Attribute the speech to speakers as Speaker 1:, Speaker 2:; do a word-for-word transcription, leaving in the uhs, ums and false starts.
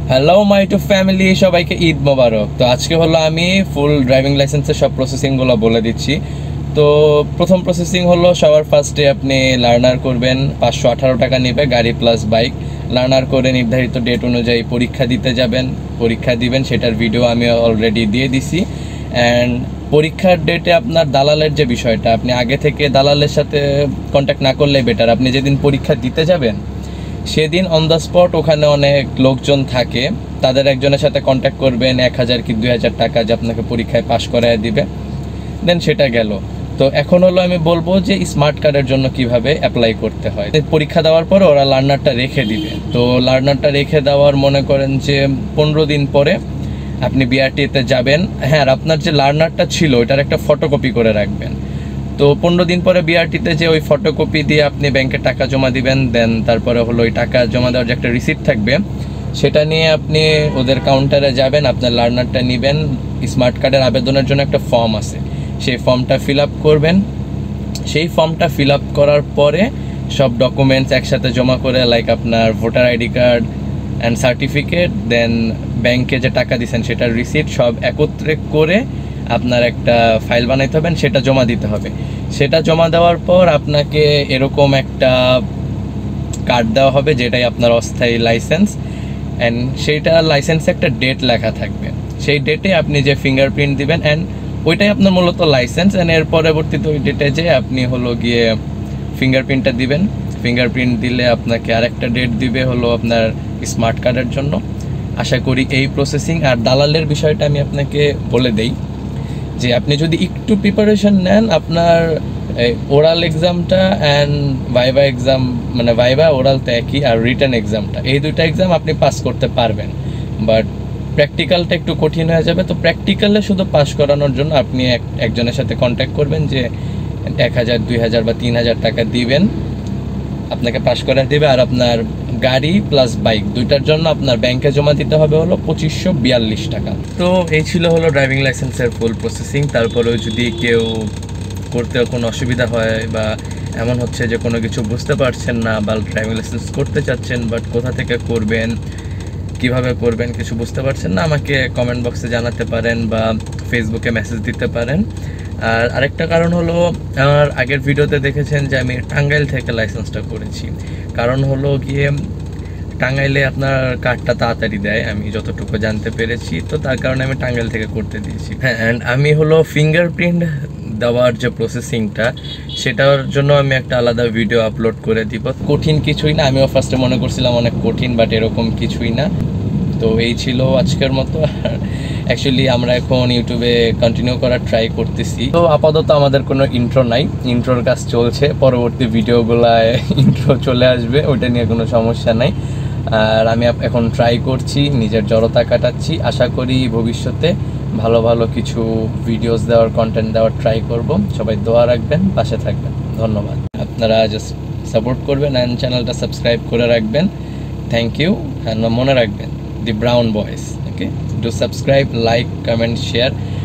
Speaker 1: Hello my two family, সবাইকে ঈদ মোবারক। তো আজকে হলো আমি ফুল ড্রাইভিং লাইসেন্সের সব প্রসেসিংগুলো বলে দিচ্ছি। তো প্রথম প্রসেসিং হলো সবার ফার্স্টে আপনি লার্নার করবেন, পাঁচশো আঠারো টাকা নেবে গাড়ি প্লাস বাইক। লার্নার করে নির্ধারিত ডেট অনুযায়ী পরীক্ষা দিতে যাবেন, পরীক্ষা দিবেন, সেটার ভিডিও আমি অলরেডি দিয়ে দিছি। অ্যান্ড পরীক্ষার ডেটে আপনার দালালের যে বিষয়টা, আপনি আগে থেকে দালালের সাথে কন্ট্যাক্ট না করলে বেটার। আপনি যেদিন পরীক্ষা দিতে যাবেন সেদিন অন দ্য স্পট ওখানে অনেক লোকজন থাকে, তাদের একজনের সাথে কন্ট্যাক্ট করবেন, এক হাজার কি দুই হাজার টাকা যে আপনাকে পরীক্ষায় পাশ করায় দিবে, দেন সেটা গেল। তো এখন হলো আমি বলবো যে স্মার্ট কার্ডের জন্য কিভাবে অ্যাপ্লাই করতে হয়। পরীক্ষা দেওয়ার পরে ওরা লার্নারটা রেখে দিবে। তো লার্নারটা রেখে দেওয়ার মনে করেন যে পনেরো দিন পরে আপনি বিআরটিতে যাবেন। হ্যাঁ, আর আপনার যে লার্নারটা ছিল ওইটার একটা ফটোকপি করে রাখবেন। তো পনেরো দিন পরে বিআরটিতে যে ওই ফটোকপি দিয়ে আপনি ব্যাংকে টাকা জমা দিবেন, দেন তারপরে হলো ওই টাকা জমা দেওয়ার যে একটা রিসিপ্ট থাকবে সেটা নিয়ে আপনি ওদের কাউন্টারে যাবেন, আপনার লার্নারটা নেবেন। স্মার্ট কার্ডের আবেদনের জন্য একটা ফর্ম আছে, সেই ফর্মটা ফিল আপ করবেন। সেই ফর্মটা ফিল আপ করার পরে সব ডকুমেন্টস একসাথে জমা করে, লাইক আপনার voter ID card and certificate, then ব্যাংকে যে টাকা দিচ্ছেন সেটার রিসিপ্ট, সব একত্রে করে আপনার একটা ফাইল বানাইতে হবে, সেটা জমা দিতে হবে। সেটা জমা দেওয়ার পর আপনাকে এরকম একটা কার্ড দেওয়া হবে, যেটাই আপনার অস্থায়ী লাইসেন্স। অ্যান্ড সেইটা লাইসেন্সে একটা ডেট লেখা থাকবে, সেই ডেটে আপনি যে ফিঙ্গারপ্রিন্ট দিবেন, অ্যান্ড ওইটাই আপনার মূলত লাইসেন্স। অ্যান্ড এর পরবর্তীতে ওই ডেটে যে আপনি হলো গিয়ে ফিঙ্গারপ্রিন্টটা দিবেন। ফিঙ্গারপ্রিন্ট দিলে আপনাকে আরেকটা ডেট দিবে হলো আপনার স্মার্ট কার্ডের জন্য। আশা করি এই প্রসেসিং। আর দালালের বিষয়টা আমি আপনাকে বলে দেই যে আপনি যদি একটু প্রিপারেশন নেন, আপনার ওরাল এক্সামটা অ্যান্ড ভাইভা এক্সাম, মানে ভাইভা ওরাল তো একই, আর রিটার্ন এক্সামটা, এই দুইটা এক্সাম আপনি পাস করতে পারবেন। বাট প্র্যাকটিক্যালটা একটু কঠিন হয়ে যাবে। তো প্র্যাকটিক্যালে শুধু পাস করানোর জন্য আপনি এক একজনের সাথে কন্ট্যাক্ট করবেন, যে এক হাজার দুই হাজার বা তিন হাজার টাকা দিবেন, আপনাকে পাস করে দেবে। আর আপনার গাড়ি প্লাস বাইক দুইটার জন্য আপনার ব্যাংকে জমা দিতে হবে হলো পঁচিশশো বিয়াল্লিশ টাকা। তো এই ছিল হলো ড্রাইভিং লাইসেন্সের ফুল প্রসেসিং। তারপরেও যদি কেউ করতে কোনো অসুবিধা হয়, বা এমন হচ্ছে যে কোনো কিছু বুঝতে পারছেন না, বা ড্রাইভিং লাইসেন্স করতে চাচ্ছেন বাট কোথা থেকে করবেন, কিভাবে করবেন কিছু বুঝতে পারছেন না, আমাকে কমেন্ট বক্সে জানাতে পারেন বা ফেসবুকে মেসেজ দিতে পারেন। আর আরেকটা কারণ হলো, আমার আগের ভিডিওতে দেখেছেন যে আমি টাঙ্গাইল থেকে লাইসেন্সটা করেছি। কারণ হলো গিয়ে টাঙ্গাইলে আপনার কার্ডটা তাড়াতাড়ি দেয়, আমি যতটুকু জানতে পেরেছি। তো তার কারণে আমি টাঙ্গাইল থেকে করতে দিয়েছি। হ্যাঁ, অ্যান্ড আমি হলো ফিঙ্গারপ্রিন্ট দেওয়ার যে প্রসেসিংটা, সেটার জন্য আমি একটা আলাদা ভিডিও আপলোড করে দিব। কঠিন কিছুই না, আমিও ফার্স্টে মনে করছিলাম অনেক কঠিন, বাট এরকম কিছুই না। তো এই ছিল আজকের মতো। অ্যাকচুয়ালি আমরা এখন ইউটিউবে কন্টিনিউ করার ট্রাই করতেছি। তো আপাতত আমাদের কোনো ইন্ট্রো নাই, ইন্ট্রোর কাজ চলছে, পরবর্তী ভিডিওগুলায় ইন্ট্রো চলে আসবে, ওইটা নিয়ে কোনো সমস্যা নাই। আর আমি এখন ট্রাই করছি, নিজের জড়তা কাটাচ্ছি। আশা করি ভবিষ্যতে ভালো ভালো কিছু ভিডিওস দেওয়ার, কন্টেন্ট দেওয়ার ট্রাই করব। সবাই দোয়া রাখবেন, পাশে থাকবেন। ধন্যবাদ। আপনারা জাস্ট সাপোর্ট করবেন অ্যান্ড চ্যানেলটা সাবস্ক্রাইব করে রাখবেন। Thank you. অ্যান্ড মনে রাখবেন, the Brown boys, okay, do subscribe, like, comment, share.